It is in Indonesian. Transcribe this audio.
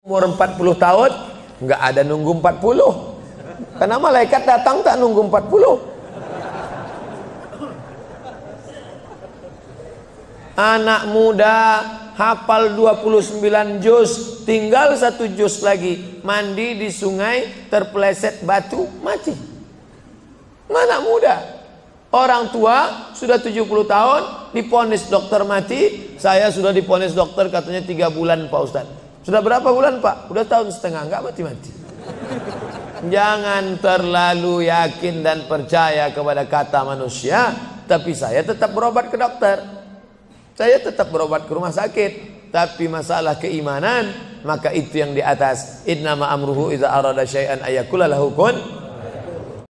umur 40 tahun nggak ada nunggu 40, karena malaikat datang tak nunggu 40. Anak muda hafal 29 juz, tinggal 1 juz lagi, mandi di sungai terpeleset batu mati. Anak muda, orang tua sudah 70 tahun diponis dokter mati. Saya sudah diponis dokter katanya 3 bulan Pak Ustadz. Sudah berapa bulan Pak? Udah tahun setengah, nggak mati-mati. Jangan terlalu yakin dan percaya kepada kata manusia, tapi saya tetap berobat ke dokter, saya tetap berobat ke rumah sakit. Tapi masalah keimanan, maka itu yang di atas. Innama amruhu idza arada syai'an ayyakula lahu kun